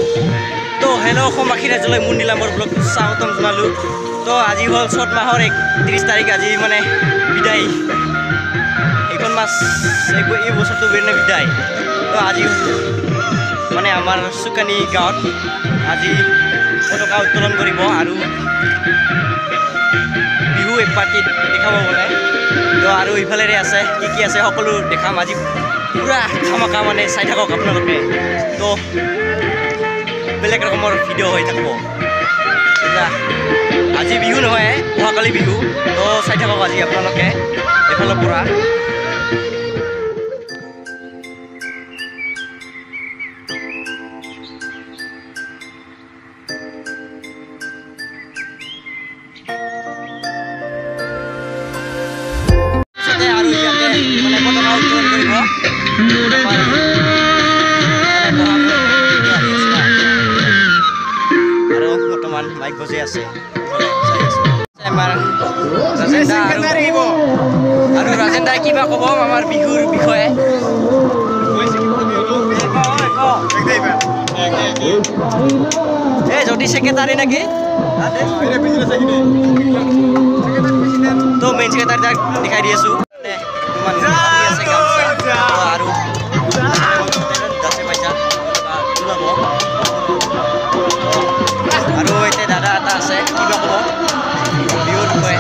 তো হেল্ল' অসমবাসী ৰাইজলৈ মোৰ নীলামৰ ব্লগ স্বাগতম জনালোঁ। তো আজি হ'ল চ'ত মাহৰ 31 তাৰিখ, আজি মানে বিদায়। এইখন মাছ এই বছৰটো বেনে বিদায়। তো আজি মানে আমাৰ চুকানি গাঁৱত আজি পতাকা উত্তোলন কৰিব আৰু বিহু এক পাৰ্টিত দেখাব বোলে। তো আৰু ইফালেৰে আছে কি আছে সকলো দেখাম আজি, পুৰা ধামাকা মানে চাই থাকক আপোনালোকে। তো বেলেগ ৰকমৰ ভিডিঅ' হৈ থাকিব। আজি বিহু নহয়, অহাকালি বিহু। তো চাই থাকক আজি আপোনালোকে এইফালৰ পৰা। আৰু ইয়াতে মানে পতাকা উত্তোলন কৰিব। আৰু বৰ্তমান মাইক বজি আছে। আমাৰ ৰাজেন দাই কিবা ক'ব আমাৰ বিহুৰ বিষয়ে। এই যদি ছেক্ৰেটাৰী নেকি, তো মেইন ছেক্ৰেটাৰী তাক দেখাই দি আছোঁ। আৰু আৰু এতিয়া দাদা এটা আছে, কিবা ক'ব বিহুৰ বিষয়ে।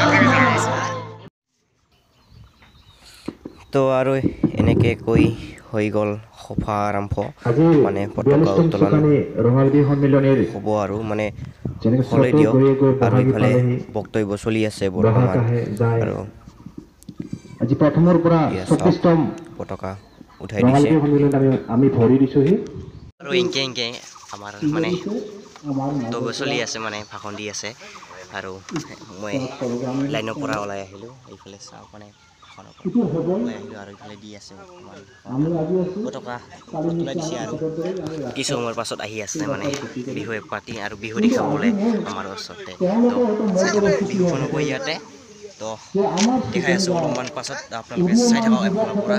তো আৰু এনেকৈ কৈ হৈ গ'ল সভা আৰম্ভ, মানে পতাকা উত্তোলন হ'ব আৰু মানে হ'লে দিয়ক। আৰু ইফালে বক্তব্য চলি আছে বৰ্তমান। আৰু আজি প্ৰথমৰ পৰা 34তম পতাকা উঠাই দিছে আমি ভৰি দিছোহি। আৰু এংকে আমাৰ মানে বক্তব্য চলি আছে, মানে ভাষণ দি আছে। আৰু মই লাইনৰ পৰা ওলাই আহিলোঁ, এইফালে চাওঁ মানে ভাষণৰ পৰা ওলাই আহিলোঁ আৰু এইফালে দি আছে পতাকা ওলাই দিছে। আৰু কিছু সময়ৰ পাছত আহি আছে মানে বিহু এক পাৰ্টি আৰু বিহু দেখাবলৈ আমাৰ ওচৰতে। তো বিহুখনকো ইয়াতে তো দেখাই আছোঁ অলপমান পাছত, আপোনালোকে চাই থাকক এফালৰ পৰা।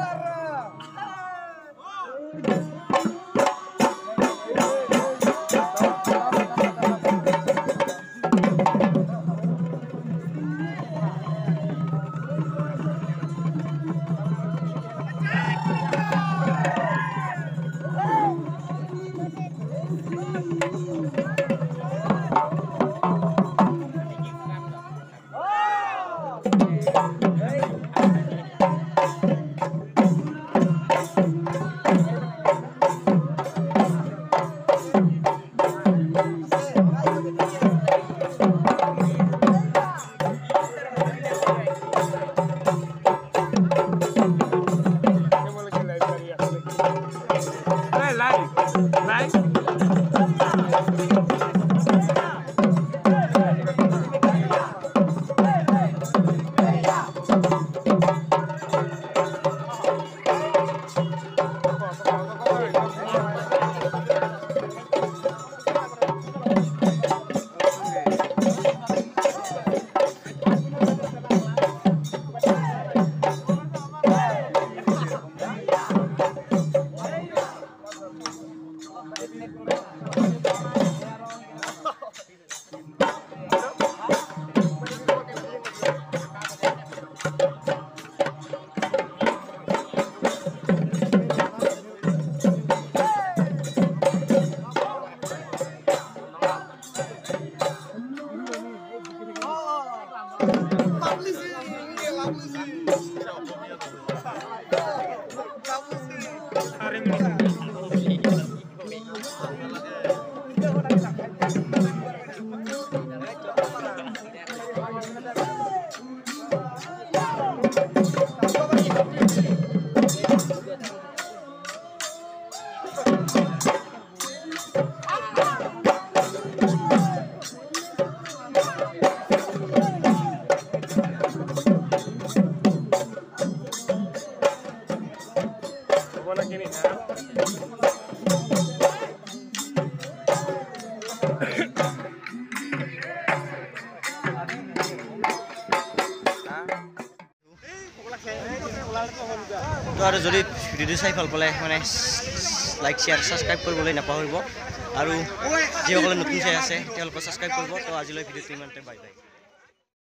তো আৰু যদি ভিডিঅ'টো চাই ভাল পালে মানে লাইক শ্বেয়াৰ ছাবস্ক্ৰাইব কৰিবলৈ নাপাহৰিব আৰু যিসকলে নতুন চাই আছে তেওঁলোকে ছাবস্ক্ৰাইব কৰিব। তো আজিলৈ ভিডিঅ'টো ইমানতে, বাই বাই।